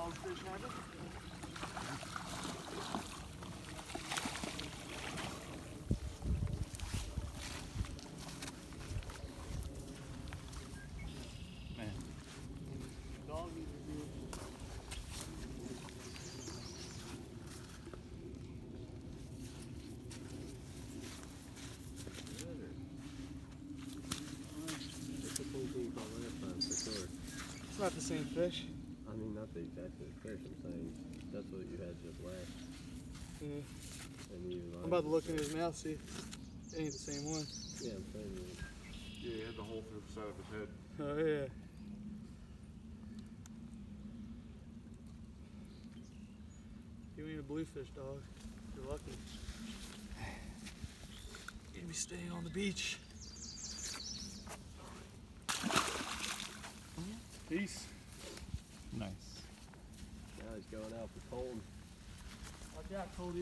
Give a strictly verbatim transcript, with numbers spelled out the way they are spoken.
dogfish habit. Man. Doggies are good. It's not the same fish. I mean, not the exact same fish, I'm saying that's what you had just last. Yeah. And you I'm about to look in his mouth, see if it ain't the same one. Yeah, I'm saying that. Yeah, he had the hole through the side of his head. Oh, yeah. You ain't a bluefish, dog. You're lucky. You're gonna be staying on the beach. Peace. Nice. Now he's going out for cold. Watch out, Cody.